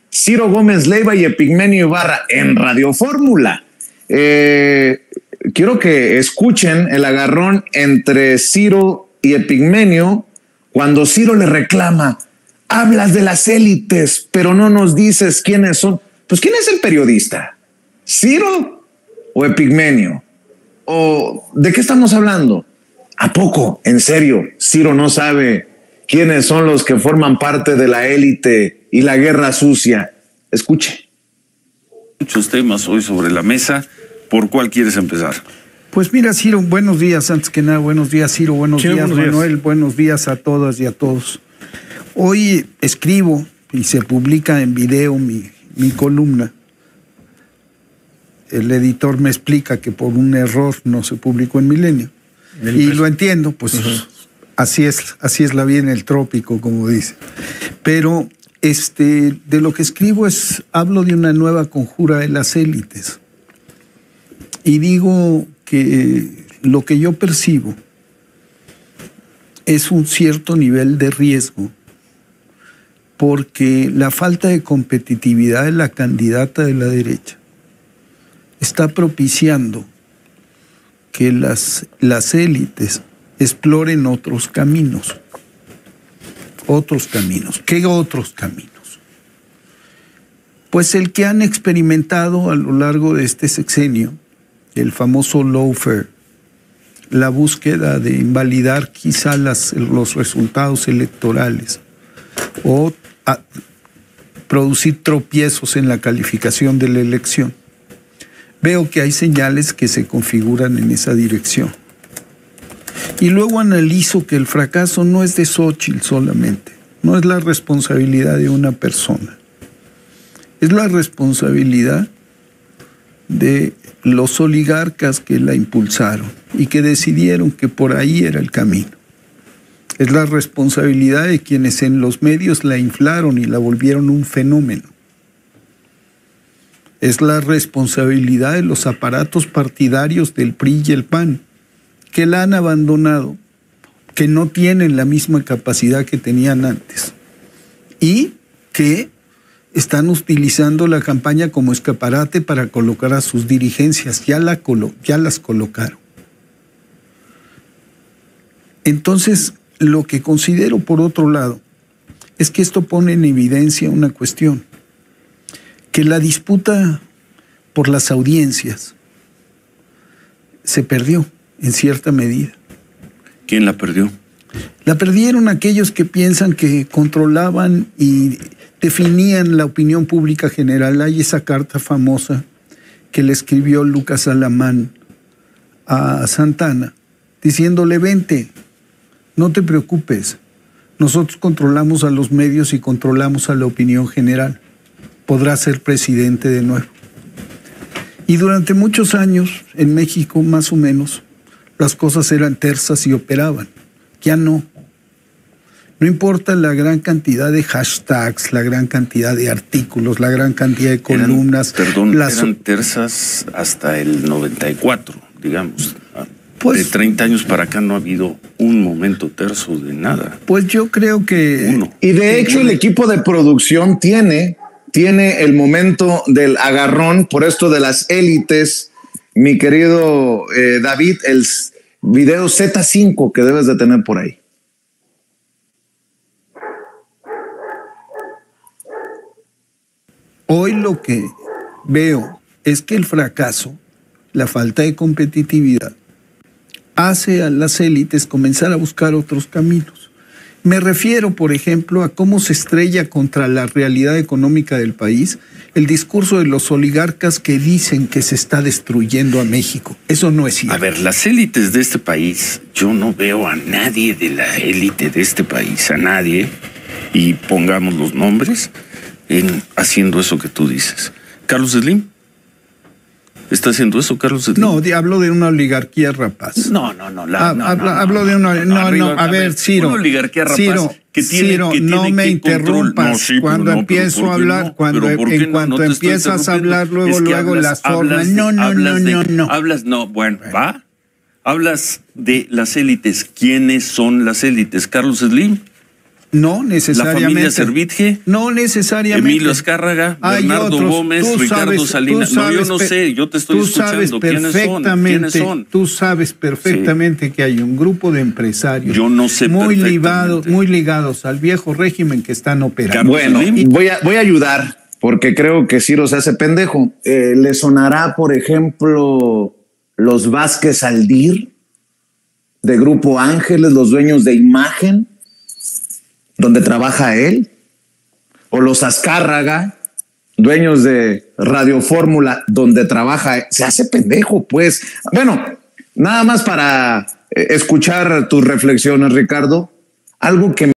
Ciro Gómez Leiva y Epigmenio Ibarra en Radio Fórmula. Quiero que escuchen el agarrón entre Ciro y Epigmenio cuando Ciro le reclama: hablas de las élites, pero no nos dices quiénes son. Pues, ¿quién es el periodista? ¿Ciro o Epigmenio? ¿O de qué estamos hablando? ¿A poco, en serio, Ciro no sabe quiénes son los que forman parte de la élite y la guerra sucia? Escuche. Muchos temas hoy sobre la mesa. ¿Por cuál quieres empezar? Pues mira, Ciro, buenos días. Antes que nada, buenos días, Ciro. Buenos días, Manuel. Buenos días a todas y a todos. Hoy escribo y se publica en video mi columna. El editor me explica que por un error no se publicó en Milenio. Y lo entiendo, pues así es la vida en el trópico, como dice. Pero de lo que escribo hablo de una nueva conjura de las élites. Y digo que lo que yo percibo es un cierto nivel de riesgo, porque la falta de competitividad de la candidata de la derecha está propiciando que las élites exploren otros caminos. Otros caminos. ¿Qué otros caminos? Pues el que han experimentado a lo largo de este sexenio, el famoso lawfare, la búsqueda de invalidar quizá los resultados electorales o producir tropiezos en la calificación de la elección. Veo que hay señales que se configuran en esa dirección. Y luego analizo que el fracaso no es de Xóchitl solamente, no es la responsabilidad de una persona, es la responsabilidad de los oligarcas que la impulsaron y que decidieron que por ahí era el camino. Es la responsabilidad de quienes en los medios la inflaron y la volvieron un fenómeno. Es la responsabilidad de los aparatos partidarios del PRI y el PAN, que la han abandonado, que no tienen la misma capacidad que tenían antes y que están utilizando la campaña como escaparate para colocar a sus dirigencias. Ya las colocaron. Entonces, lo que considero, por otro lado, es que esto pone en evidencia una cuestión: que la disputa por las audiencias se perdió en cierta medida. ¿Quién la perdió? La perdieron aquellos que piensan que controlaban y definían la opinión pública general. Hay esa carta famosa que le escribió Lucas Alamán a Santana, diciéndole: vente, no te preocupes, nosotros controlamos a los medios y controlamos a la opinión general. Podrá ser presidente de nuevo. Y durante muchos años, en México más o menos, las cosas eran tersas y operaban. Ya no. No importa la gran cantidad de hashtags, la gran cantidad de artículos, la gran cantidad de columnas. Eran tersas hasta el 94, digamos. Pues, de 30 años para acá no ha habido un momento terso de nada. Pues yo creo que... Y de hecho el equipo de producción tiene el momento del agarrón por esto de las élites. Mi querido David, el video Z5 que debes de tener por ahí. Hoy lo que veo es que el fracaso, la falta de competitividad, hace a las élites comenzar a buscar otros caminos. Me refiero, por ejemplo, a cómo se estrella contra la realidad económica del país el discurso de los oligarcas que dicen que se está destruyendo a México. Eso no es cierto. A ver, las élites de este país, yo no veo a nadie de la élite de este país, a nadie, y pongamos los nombres, haciendo eso que tú dices. ¿Carlos Slim? ¿Está haciendo eso, Carlos Slim? No, hablo de una oligarquía rapaz. No. Hablo de una... a ver, Ciro. Una oligarquía rapaz Ciro, no me interrumpas. Cuando empiezo a hablar, cuando empiezas a hablar, luego las formas. No. Hablas de las élites. ¿Quiénes son las élites? ¿Carlos Slim? No necesariamente. La familia Servitje. No necesariamente. Emilio Azcárraga, Bernardo Gómez, Ricardo Salinas. No, yo no sé, yo te estoy escuchando. ¿Quiénes son? Tú sabes perfectamente que hay un grupo de empresarios. Yo no sé muy ligados al viejo régimen que están operando. Bueno, voy a ayudar porque creo que Ciro se hace pendejo. ¿Le sonará, por ejemplo, los Vázquez Aldir de Grupo Ángeles, los dueños de Imagen, donde trabaja él? O los Azcárraga, dueños de Radio Fórmula, donde trabaja él. Se hace pendejo, pues. Bueno, nada más para escuchar tus reflexiones, Ricardo. Algo que